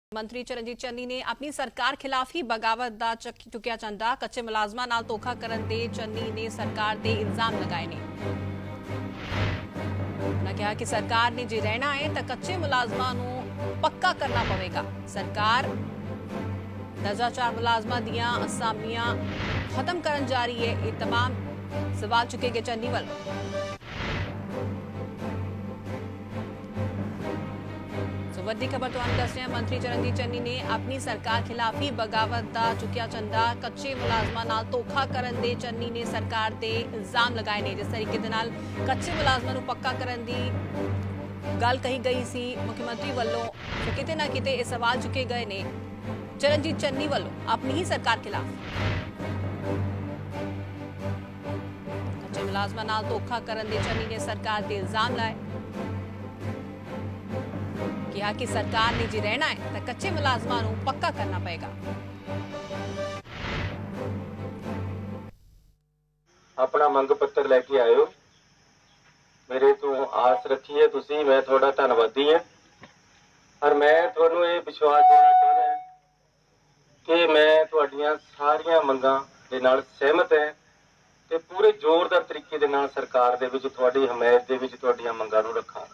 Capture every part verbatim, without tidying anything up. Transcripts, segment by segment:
मंत्री चरणजीत चन्नी ने अपनी सरकार खिलाफ ही बगावत दा चुकिया चंदा। कच्चे मुलाजमां नाल धोखा करन दे चन्नी ने सरकार ते इल्जाम लगाए ने। उन्होंने कहा कि सरकार ने जे रहना है तो कच्चे मुलाजमां नूं पक्का करना पवेगा। सरकार दर्जा चार मुलाजमां दियां असामियां खत्म करन जा रही है। ये तमाम सवाल चुके गए चन्नी वालों। वड्डी खबर तुहानूं दस रहे हैं। मंत्री चरणजीत चन्नी ने अपनी सरकार खिलाफ ही बगावत दा चुकिया चंदा। कच्चे मुलाजमां नाल धोखा करन दे चन्नी ने सरकार ते इल्जाम लगाए ने। जिस तरीके दे नाल कच्चे मुलाजमां नूं पक्का करन दी गल कही गई सी मुख्यमंत्री वालों, तो किते ना किते ये सवाल चुके गए ने चरणजीत चन्नी वालों अपनी ही सरकार खिलाफ। कच्चे मुलाजमां नाल धोखा करन दे चन्नी ने सरकार ते इल्जाम लाए। कहा कि सरकार ने जी रहना है तो कच्चे मुलाजमां नूं पक्का करना पएगा। अपना मंग पत्र लेके आयो, मेरे तो आस रखी है तुसी, मैं थोड़ा धन्नवादी है। और मैं तुहानूं ये विश्वास देना चाहता कि मैं तुहाडीआं सारियां मंगां दे नाल सहमत है ते पूरे जोरदार तरीके दे नाल सरकार दे विच तुहाडी हमायत दे विच तुहाडीआं मंगां नूं रखांगा।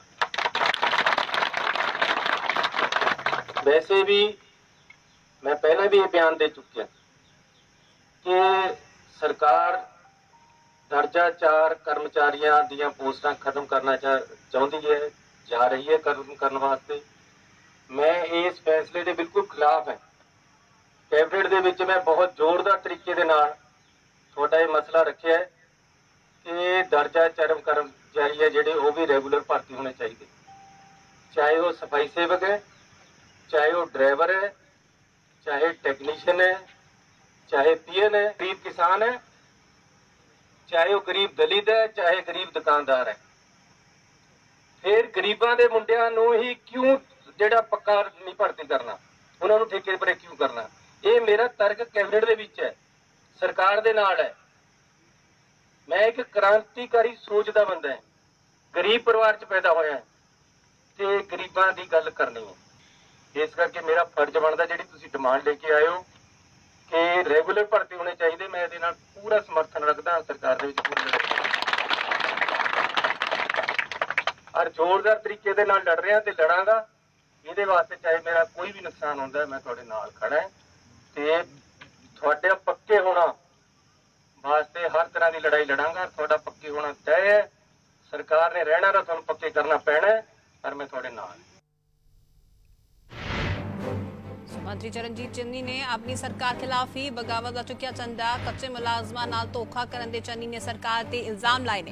वैसे भी मैं पहले भी ये बयान दे चुकिया कि सरकार दर्जा चार कर्मचारियों दियां पोस्टां खत्म करना चाहती है, जा रही है खत्म करने वास्ते। मैं इस फैसले के बिल्कुल खिलाफ है। कैबिनेट दे विच मैं बहुत जोरदार तरीके दे नाल थोड़ा ये मसला रखा है कि दर्जा चार कर्मचारी है जिहड़े वो भी रेगूलर भर्ती होने चाहिए, चाहे वो सफाई सेवक है, चाहे वो ड्राइवर है, चाहे टेक्नीशियन है, चाहे पीएन है, गरीब किसान है, चाहे वो गरीब दलित है, चाहे गरीब दुकानदार है। फिर गरीबां दे मुंडियां नूं ही क्यों जिहड़ा पक्का नहीं भर्ती करना, उन्हां नूं ठेके पर क्यों करना? ये मेरा तर्क कैबिनेट दे विच है, सरकार दे नाल है। मैं एक क्रांतिकारी सोच दा बंदा है, गरीब परिवार च पैदा होया है ते गरीबां दी गल करनी है। इस करके मेरा फर्ज बनता जी तुम डिमांड लेके आए हो कि रेगूलर भर्ती होने चाहिए, मैं ये पूरा समर्थन रखता सरकार दे और जोरदार तरीके दे नाल लड़ रहा ते लड़ांगा। ये वास्ते चाहे मेरा कोई भी नुकसान होता है, मैं थोड़े नाल खड़ा है ते थोड़े पक्के होना वास्ते हर तरह की लड़ाई लड़ांगा। थोड़ा पक्के होना तय है, सरकार ने रहना तो तुहानूं पक्के करना पैना है, पर मैं थोड़े नाल। मंत्री चरणजीत चन्नी ने अपनी सरकार खिलाफ ही बगावत दा चुकिया चंदा। कच्चे मुलाजमां नाल धोखा करन दे चन्नी ने सरकार ते इल्जाम लाए ने।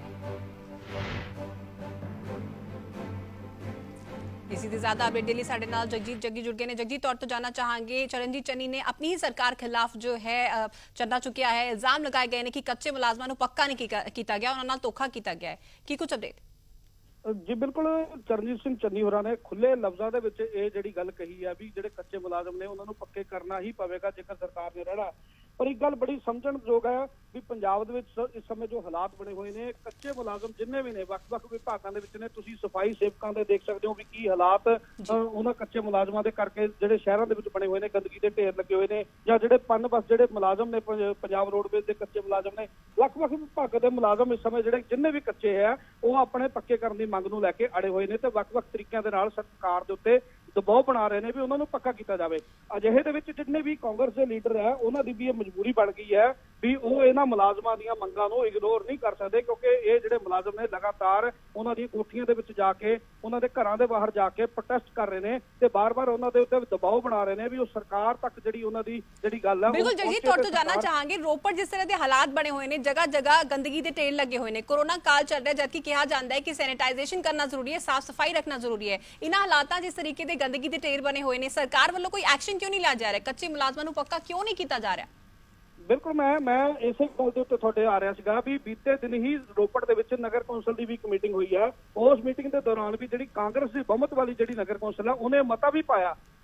इसी से ज्यादा अपडेट डेली साडे नाल जगजीत जग्गी जुड़ गए ने। जगजीत तौर तो जानना चाहेंगे, चरणजीत चन्नी ने अपनी ही सरकार खिलाफ जो है चंदा चुकिया है, इल्जाम लगाए गए ने कि कच्चे मुलाजमां नूं पक्का नहीं किया गया, उन्हां नाल धोखा किया गया है। की कुछ अपडेट? जी बिल्कुल, चरणजीत सिंह चन्नी होरां ने खुले लफ्जां दे विच इह जिहड़ी गल कही है भी जिहड़े कच्चे मुलाजम ने उन्हां नूं पक्के करना ही पवेगा जेकर सरकार ने रहना। पर एक गल बड़ी समझणयोग है भी पंजाब दे विच इस समय जो हालात बने हुए ने, कच्चे मुलाजम जिन्ने भी ने वख-वख विभागां दे विच ने, तुसीं सफाई सेवकां दे देख सकदे हो भी की हालात उन्हां कच्चे मुलाजमां दे करके जिहड़े शहरां दे विच बने हुए ने, गंदगी दे ढेर लगे हुए ने, जां जिहड़े पन बस जिहड़े मुलाजम ने पंजाब रोडवेज दे कच्चे मुलाजम ने, वख-वख विभागां दे मुलाजम इस समय जिहड़े जिन्ने भी कच्चे है वो अपने पक्के करन दी मंग नूं लैके अड़े हुए ने ते वख-वख तरीकिਆਂ ਦੇ ਨਾਲ सरकार ਦੇ ਉੱਤੇ दबाव बना रहे हैं भी उन्होंने पक्का किया जाए। अजिहे दे विच जिन्ने भी कांग्रेस के लीडर है उन्हों की भी ये मजबूरी बन गई है भी वो इन्हां मुलाजमां दीयां मंगां नूं इग्नोर नहीं कर सकते, क्योंकि ये जिहड़े मुलाजम ने लगातार उन्हां दी कोठियां दे विच जाके उन्हां दे घरां दे बाहर जाके प्रोटेस्ट कर रहे हैं ते बार-बार उन्हां दे उत्ते दबाव बना रहे हैं भी वो सरकार तक जिहड़ी उन्हां दी जिहड़ी गल है। बिल्कुल जगजीत तौर तो जानना चाहांगे, रोपड़ जिस तरह के हालात बने हुए हैं, जगह जगह गंदगी के ढेर लगे हुए हैं, कोरोना काल चल रहा है, जबकि कहा जाता है कि सैनिटाइजेशन करना जरूरी है, साफ सफाई रखना जरूरी है। इन्हां हालातां जिस तरीके के गंदगी के ढेर बने हुए ने, सरकार वालों कोई एक्शन क्यों नहीं लिया जा रहा? कच्चे मुलाजमां नूं पक्का क्यों नहीं किया जा रहा? बिल्कुल, मैं मैं इसे गल के उत्ते तुहाडे आ रहा सीगा भी बीते दिन ही रोपड़ दे विच नगर कौंसल की भी एक मीटिंग हुई है। उस मीटिंग के दौरान भी जिहड़ी कांग्रेस की बहुमत वाली जिहड़ी नगर कौंसल है उन्हें मता भी पाया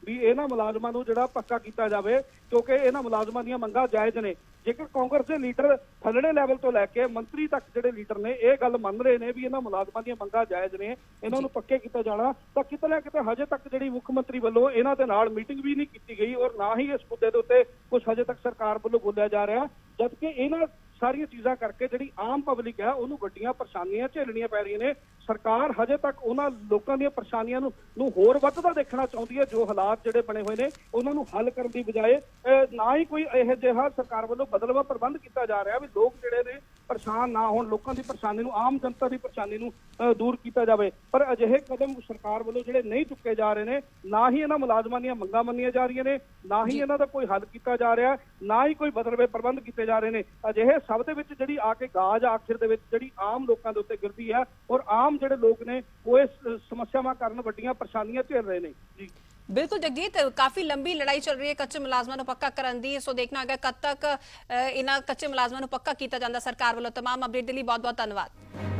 ਵੀ ਇਹਨਾਂ ਮੁਲਾਜ਼ਮਾਂ ਨੂੰ ਜਿਹੜਾ ਪੱਕਾ ਕੀਤਾ ਜਾਵੇ, ਕਿਉਂਕਿ ਇਹਨਾਂ ਮੁਲਾਜ਼ਮਾਂ ਦੀਆਂ ਮੰਗਾਂ ਜਾਇਜ਼ ਨੇ। ਜੇਕਰ ਕਾਂਗਰਸ ਦੇ ਲੀਡਰ ਥੱਲੜੇ ਲੈਵਲ ਤੋਂ ਲੈ ਕੇ ਮੰਤਰੀ ਤੱਕ ਜਿਹੜੇ ਲੀਡਰ ਨੇ ਇਹ ਗੱਲ ਮੰਨ ਰਹੇ ਨੇ ਵੀ ਇਹਨਾਂ ਮੁਲਾਜ਼ਮਾਂ ਦੀਆਂ ਮੰਗਾਂ ਜਾਇਜ਼ ਨੇ, ਇਹਨਾਂ ਨੂੰ ਪੱਕੇ ਕੀਤਾ ਜਾਣਾ, ਤਾਂ ਕਿਤੇ ਨਾ ਕਿਤੇ ਹਜੇ ਤੱਕ ਜਿਹੜੀ ਮੁੱਖ ਮੰਤਰੀ ਵੱਲੋਂ ਇਹਨਾਂ ਦੇ ਨਾਲ ਮੀਟਿੰਗ ਵੀ ਨਹੀਂ ਕੀਤੀ ਗਈ ਔਰ ਨਾ ਹੀ ਇਸ ਮੁੱਦੇ ਦੇ ਉੱਤੇ ਕੁਝ ਹਜੇ ਤੱਕ ਸਰਕਾਰ ਵੱਲੋਂ ਬੋਲਿਆ ਜਾ ਰਿਹਾ, ਜਦਕਿ ਇਹਨਾਂ ਸਾਰੀਆਂ ਚੀਜ਼ਾਂ ਕਰਕੇ ਜਿਹੜੀ ਆਮ ਪਬਲਿਕ ਹੈ ਉਹਨੂੰ ਵੱਡੀਆਂ ਪਰੇਸ਼ਾਨੀਆਂ ਝੇਲਣੀਆਂ ਪੈ ਰਹੀਆਂ ਨੇ। ਸਰਕਾਰ ਹਜੇ ਤੱਕ ਉਹਨਾਂ ਲੋਕਾਂ ਦੀਆਂ ਪਰੇਸ਼ਾਨੀਆਂ ਨੂੰ ਨੂੰ ਹੋਰ ਵੱਧਦਾ ਦੇਖਣਾ ਚਾਹੁੰਦੀ ਹੈ। ਜੋ ਹਾਲਾਤ ਜਿਹੜੇ ਬਣੇ ਹੋਏ ਨੇ ਉਹਨਾਂ ਨੂੰ ਹੱਲ ਕਰਨ ਦੀ ਬਜਾਏ ਨਾ ਹੀ ਕੋਈ ਇਹੋ ਜਿਹਾ ਸਰਕਾਰ ਵੱਲੋਂ ਬਦਲਵਾ ਪ੍ਰਬੰਧ ਕੀਤਾ ਜਾ ਰਿਹਾ ਵੀ ਲੋਕ ਜਿਹੜੇ ਨੇ ਪਰੇਸ਼ਾਨ ਨਾ ਹੋਣ, ਲੋਕਾਂ ਦੀ ਪਰੇਸ਼ਾਨੀ ਨੂੰ, ਆਮ ਜਨਤਾ ਦੀ ਪਰੇਸ਼ਾਨੀ ਨੂੰ ਦੂਰ ਕੀਤਾ ਜਾਵੇ। ਪਰ ਅਜਿਹੇ ਕਦਮ ਸਰਕਾਰ ਵੱਲੋਂ ਜਿਹੜੇ ਨਹੀਂ ਚੁੱਕੇ ਜਾ ਰਹੇ ਨੇ, ਨਾ ਹੀ ਇਹਨਾਂ ਮੁਲਾਜ਼ਮਾਂ ਦੀਆਂ ਮੰਗਾਂ ਮੰਨੀਆਂ ਜਾ ਰਹੀਆਂ ਨੇ, ਨਾ ਹੀ ਇਹਨਾਂ ਦਾ ਕੋਈ ਹੱਲ ਕੀਤਾ ਜਾ ਰਿਹਾ, ਨਾ ਹੀ ਕੋਈ ਬਦਲਵੇਂ ਪ੍ਰਬੰਧ ਕੀਤੇ ਜਾ ਰਹੇ ਨੇ। ਅਜਿਹੇ ਸਭ ਦੇ ਵਿੱਚ ਜਿਹੜੀ ਆ ਕੇ ਗਾਜ ਆਖਿਰ ਦੇ ਵਿੱਚ ਜਿਹੜੀ ਆਮ ਲੋਕਾਂ ਦੇ ਉੱਤੇ ਗਿਰਦੀ ਹੈ ਔਰ ਆਮ ਜਿਹੜੇ ਲੋਕ ਨੇ ਉਹ ਇਸ ਸਮੱਸਿਆਵਾਂ ਕਾਰਨ ਵੱਡੀਆਂ ਪਰੇਸ਼ਾਨੀਆਂ ਝੇਲ ਰਹੇ ਨੇ। ਜੀ बिल्कुल जगजीत, काफी लंबी लड़ाई चल रही है कच्चे मुलाजमान ਨੂੰ ਪੱਕਾ ਕਰਨ ਦੀ, ਸੋ ਦੇਖਣਾ ਹੈਗਾ ਕਦ ਤੱਕ ਇਹਨਾਂ ਕੱਚੇ ਮੁਲਾਜ਼ਮਾਂ ਨੂੰ ਪੱਕਾ ਕੀਤਾ ਜਾਂਦਾ ਸਰਕਾਰ ਵੱਲੋਂ। तमाम अपडेट ਦੇ ਲਈ बहुत बहुत धन्यवाद।